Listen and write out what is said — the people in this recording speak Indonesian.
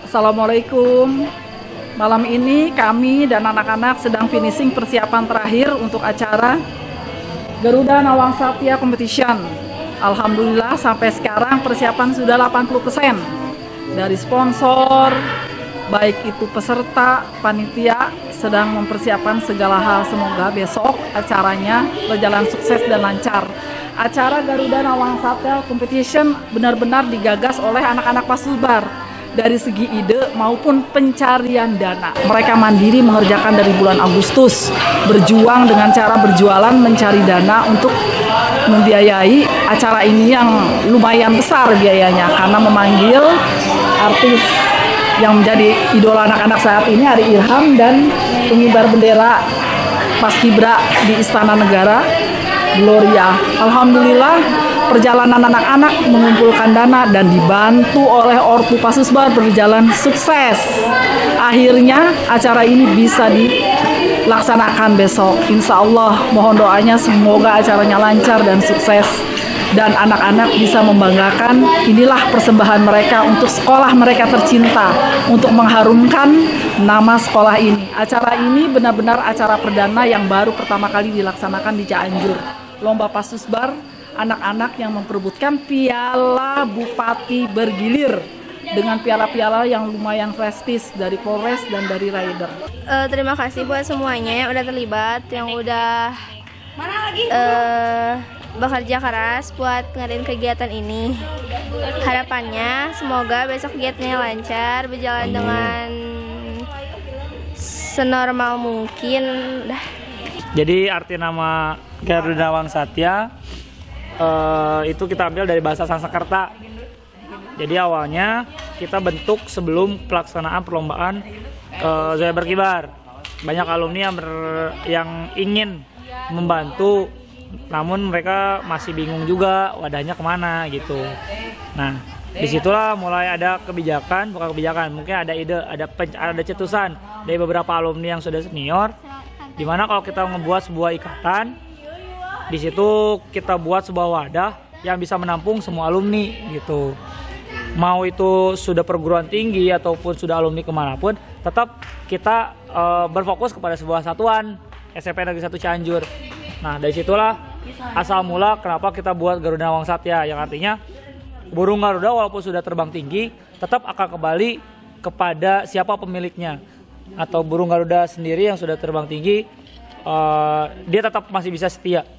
Assalamualaikum. Malam ini kami dan anak-anak sedang finishing persiapan terakhir untuk acara Garuda Nawang Satya Competition. Alhamdulillah sampai sekarang persiapan sudah 80%. Dari sponsor, baik itu peserta, panitia sedang mempersiapkan segala hal. Semoga besok acaranya berjalan sukses dan lancar. Acara Garuda Nawang Satya Competition benar-benar digagas oleh anak-anak Pasudbar dari segi ide maupun pencarian dana. Mereka mandiri mengerjakan dari bulan Agustus, berjuang dengan cara berjualan mencari dana untuk membiayai acara ini yang lumayan besar biayanya karena memanggil artis yang menjadi idola anak-anak saat ini, Ari Ilham, dan pengibar bendera Paskibra di Istana Negara, Gloria. Alhamdulillah perjalanan anak-anak mengumpulkan dana dan dibantu oleh Ortu Pasudbar berjalan sukses. Akhirnya acara ini bisa dilaksanakan besok. Insya Allah mohon doanya semoga acaranya lancar dan sukses. Dan anak-anak bisa membanggakan inilah persembahan mereka untuk sekolah mereka tercinta, untuk mengharumkan nama sekolah ini. Acara ini benar-benar acara perdana yang baru pertama kali dilaksanakan di Cianjur. Lomba Pasudbar, anak-anak yang memperebutkan piala Bupati Bergilir dengan piala-piala yang lumayan prestis dari Polres dan dari Rider. Terima kasih buat semuanya yang udah terlibat, yang udah bekerja keras buat ngadain kegiatan ini. Harapannya semoga besok kegiatannya lancar, berjalan dengan senormal mungkin. Jadi arti nama Garuda Nawang Satya itu kita ambil dari bahasa Sanskerta. Jadi awalnya kita bentuk sebelum pelaksanaan perlombaan Zoya Berkibar. Banyak alumni yang ingin membantu, namun mereka masih bingung juga wadahnya kemana gitu. Nah, disitulah mulai ada kebijakan, bukan kebijakan, mungkin ada ide, ada cetusan dari beberapa alumni yang sudah senior, dimana kalau kita membuat sebuah ikatan, di situ kita buat sebuah wadah yang bisa menampung semua alumni gitu. Mau itu sudah perguruan tinggi ataupun sudah alumni kemanapun, tetap kita berfokus kepada sebuah satuan SMP Negeri 1 Cianjur. Nah, dari situlah asal mula kenapa kita buat Garuda Nawang Satya, yang artinya burung Garuda walaupun sudah terbang tinggi tetap akan kembali kepada siapa pemiliknya. Atau burung Garuda sendiri yang sudah terbang tinggi dia tetap masih bisa setia